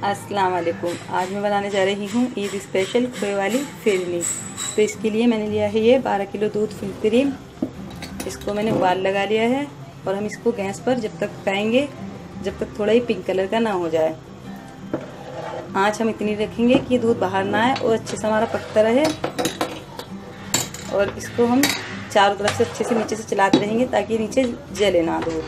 अस्सलाम वालेकुम। आज मैं बनाने जा रही हूँ ईद स्पेशल खोए वाली फिरनी। तो इसके लिए मैंने लिया है ये 12 किलो दूध फुल क्रीम। इसको मैंने उबाल लगा लिया है और हम इसको गैस पर जब तक पकाएंगे जब तक थोड़ा ही पिंक कलर का ना हो जाए। आँच हम इतनी रखेंगे कि दूध बाहर ना आए और अच्छे से हमारा पकता रहे। और इसको हम चारों तरफ से अच्छे से नीचे से चलाते रहेंगे ताकि नीचे जले ना दूध।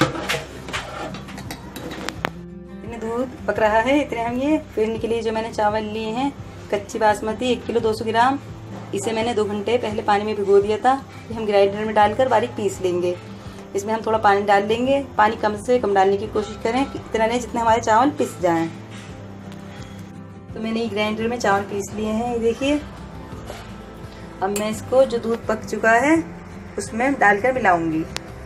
दूध पक रहा है, इतने हम ये फिरनी के लिए जो मैंने चावल लिए हैं कच्ची बासमती 1 किलो 200 ग्राम, इसे मैंने 2 घंटे पहले पानी में भिगो दिया था। ये हम ग्राइंडर में डालकर बारीक पीस लेंगे। इसमें हम थोड़ा पानी डाल लेंगे। पानी कम से कम डालने की कोशिश करें, इतना नहीं जितने हमारे चावल पिस जाएं। तो मैंने ये ग्राइंडर में चावल पीस लिए हैं, ये देखिए। अब मैं इसको जो दूध पक चुका है उसमें डालकर मिलाऊंगी।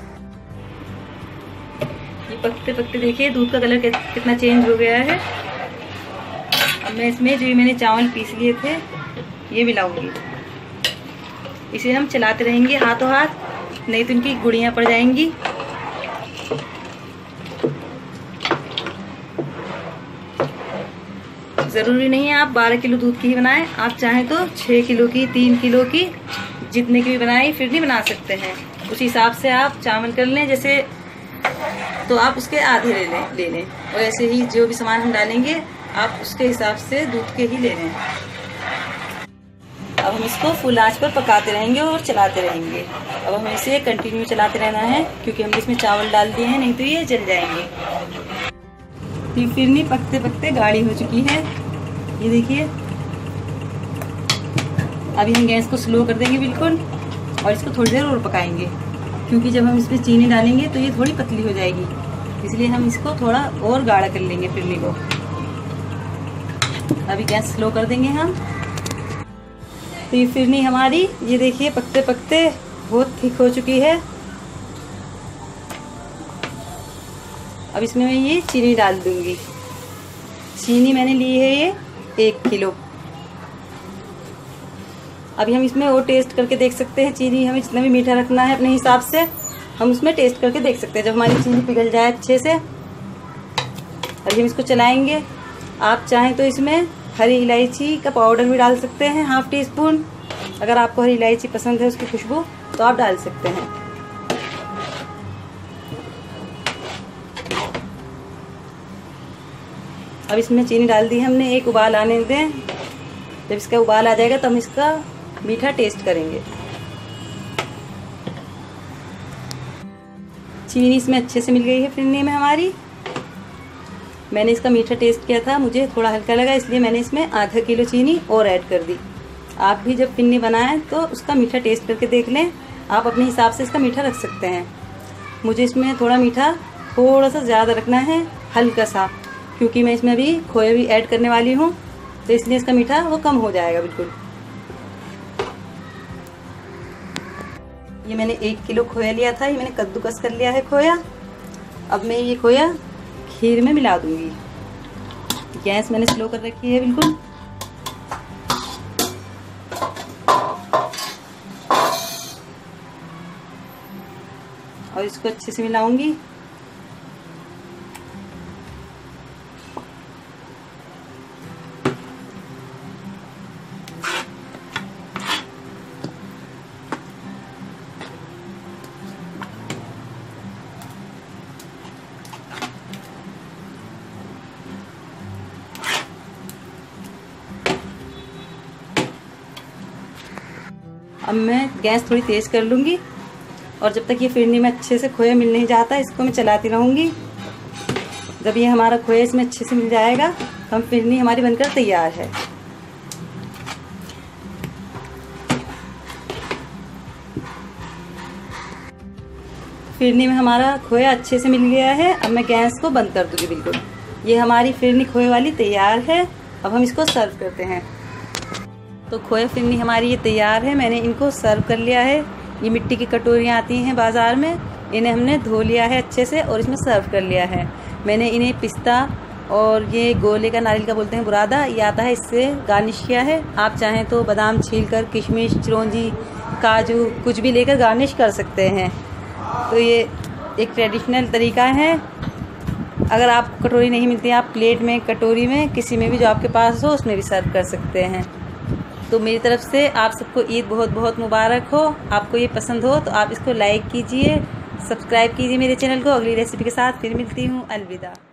ये पकते पकते देखिए दूध का कलर कितना चेंज हो गया है। अब मैं इसमें जो मैंने चावल पीस लिए थे ये मिलाऊंगी। इसे हम चलाते रहेंगे हाथों हाथ, नहीं तो इनकी गुड़ियाँ पड़ जाएंगी। ज़रूरी नहीं है आप 12 किलो दूध की ही बनाएं, आप चाहें तो 6 किलो की 3 किलो की जितने की भी बनाएं फिरनी बना सकते हैं। उस हिसाब से आप चावल कर लें, जैसे तो आप उसके आधे ले लें और ऐसे ही जो भी सामान हम डालेंगे आप उसके हिसाब से दूध के ही ले लें। अब हम इसको फुल आंच पर पकाते रहेंगे और चलाते रहेंगे। अब हमें इसे कंटिन्यू चलाते रहना है क्योंकि हमने इसमें चावल डाल दिए हैं, नहीं तो ये जल जाएंगे। ये फिरनी पकते पकते गाढ़ी हो चुकी है, ये देखिए। अभी हम गैस को स्लो कर देंगे बिल्कुल और इसको थोड़ी देर और पकाएंगे क्योंकि जब हम इसमें चीनी डालेंगे तो ये थोड़ी पतली हो जाएगी, इसलिए हम इसको थोड़ा और गाढ़ा कर लेंगे फिरनी को। अभी गैस स्लो कर देंगे हम। तो ये फिरनी हमारी ये देखिए पकते पकते बहुत थिक हो चुकी है। अब इसमें मैं ये चीनी डाल दूंगी। चीनी मैंने ली है ये 1 किलो। अभी हम इसमें और टेस्ट करके देख सकते हैं। चीनी हमें जितना भी मीठा रखना है अपने हिसाब से हम उसमें टेस्ट करके देख सकते हैं जब हमारी चीनी पिघल जाए अच्छे से। अभी हम इसको चलाएंगे। आप चाहें तो इसमें हरी इलायची का पाउडर भी डाल सकते हैं, ½ टी स्पून। अगर आपको हरी इलायची पसंद है उसकी खुशबू तो आप डाल सकते हैं। अब इसमें चीनी डाल दी हमने, एक उबाल आने दें। जब इसका उबाल आ जाएगा तो हम इसका मीठा टेस्ट करेंगे। चीनी इसमें अच्छे से मिल गई है फिरनी में हमारी। मैंने इसका मीठा टेस्ट किया था, मुझे थोड़ा हल्का लगा, इसलिए मैंने इसमें ½ किलो चीनी और ऐड कर दी। आप भी जब फिरनी बनाएं तो उसका मीठा टेस्ट करके देख लें, आप अपने हिसाब से इसका मीठा रख सकते हैं। मुझे इसमें थोड़ा मीठा थोड़ा सा ज़्यादा रखना है, हल्का सा, क्योंकि मैं इसमें अभी खोया भी ऐड करने वाली हूँ, तो इसलिए इसका मीठा वो कम हो जाएगा बिल्कुल। ये मैंने 1 किलो खोया लिया था, ये मैंने कद्दूकस कर लिया है खोया। अब मैं ये खोया खीर में मिला दूंगी। गैस मैंने स्लो कर रखी है बिल्कुल। और इसको अच्छे से मिलाऊंगी। अब मैं गैस थोड़ी तेज़ कर लूँगी और जब तक ये फिरनी में अच्छे से खोया मिल नहीं जाता इसको मैं चलाती रहूँगी। जब ये हमारा खोया इसमें अच्छे से मिल जाएगा तो हम फिरनी हमारी बनकर तैयार है। फिरनी में हमारा खोया अच्छे से मिल गया है। अब मैं गैस को बंद कर दूँगी बिल्कुल। ये हमारी फिरनी खोए वाली तैयार है। अब हम इसको सर्व करते हैं। तो खोया फिरनी हमारी ये तैयार है। मैंने इनको सर्व कर लिया है। ये मिट्टी की कटोरियाँ आती हैं बाज़ार में, इन्हें हमने धो लिया है अच्छे से और इसमें सर्व कर लिया है। मैंने इन्हें पिस्ता और ये गोले का नारियल का बोलते हैं बुरादा, ये आता है, इससे गार्निश किया है। आप चाहें तो बादाम छीलकर, किशमिश, चिरौंजी, काजू कुछ भी लेकर गार्निश कर सकते हैं। तो ये एक ट्रेडिशनल तरीका है अगर आपको कटोरी नहीं मिलती है, आप प्लेट में, कटोरी में, किसी में भी जो आपके पास हो उसमें भी सर्व कर सकते हैं। तो मेरी तरफ से आप सबको ईद बहुत बहुत मुबारक हो। आपको ये पसंद हो तो आप इसको लाइक कीजिए, सब्सक्राइब कीजिए मेरे चैनल को। अगली रेसिपी के साथ फिर मिलती हूँ। अलविदा।